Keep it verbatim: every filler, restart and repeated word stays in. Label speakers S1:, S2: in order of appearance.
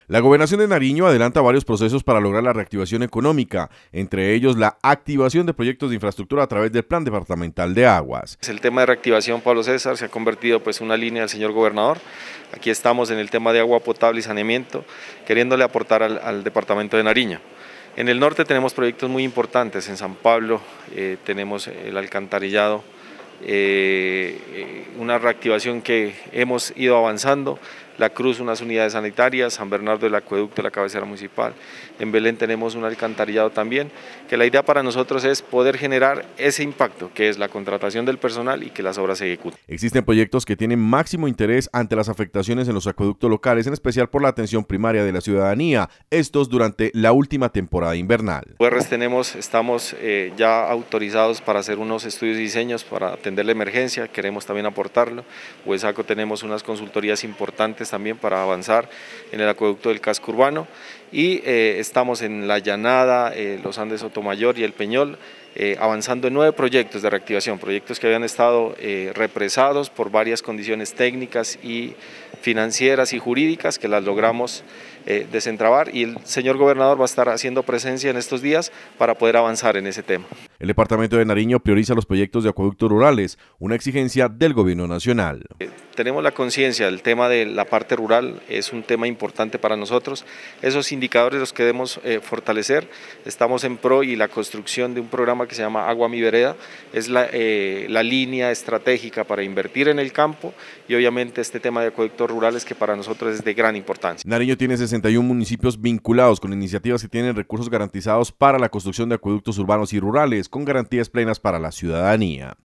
S1: La Gobernación de Nariño adelanta varios procesos para lograr la reactivación económica, entre ellos la activación de proyectos de infraestructura a través del Plan Departamental de Aguas.
S2: El tema de reactivación, Pablo César, se ha convertido pues en una línea del señor gobernador. Aquí estamos en el tema de agua potable y saneamiento, queriéndole aportar al, al departamento de Nariño. En el norte tenemos proyectos muy importantes, en San Pablo eh, tenemos el alcantarillado, eh, una reactivación que hemos ido avanzando. La Cruz, unas unidades sanitarias, San Bernardo, el acueducto, la cabecera municipal. En Belén tenemos un alcantarillado también, que la idea para nosotros es poder generar ese impacto, que es la contratación del personal y que las obras se ejecuten.
S1: Existen proyectos que tienen máximo interés ante las afectaciones en los acueductos locales, en especial por la atención primaria de la ciudadanía, estos durante la última temporada invernal.
S2: Pues tenemos, estamos eh, ya autorizados para hacer unos estudios y diseños para atender la emergencia, queremos también aportarlo. Huesaco tenemos unas consultorías importantes también para avanzar en el acueducto del casco urbano y eh, estamos en La Llanada, eh, los Andes Sotomayor y el Peñol, eh, avanzando en nueve proyectos de reactivación, proyectos que habían estado eh, represados por varias condiciones técnicas y financieras y jurídicas que las logramos eh, desentrabar, y el señor gobernador va a estar haciendo presencia en estos días para poder avanzar en ese tema.
S1: El departamento de Nariño prioriza los proyectos de acueductos rurales, una exigencia del gobierno nacional.
S2: Eh, tenemos la conciencia, el tema de la parte rural es un tema importante para nosotros, esos indicadores los queremos eh, fortalecer. Estamos en pro y la construcción de un programa que se llama Agua Mi Vereda, es la, eh, la línea estratégica para invertir en el campo, y obviamente este tema de acueductos rurales que para nosotros es de gran importancia.
S1: Nariño tiene sesenta y uno municipios vinculados con iniciativas que tienen recursos garantizados para la construcción de acueductos urbanos y rurales con garantías plenas para la ciudadanía.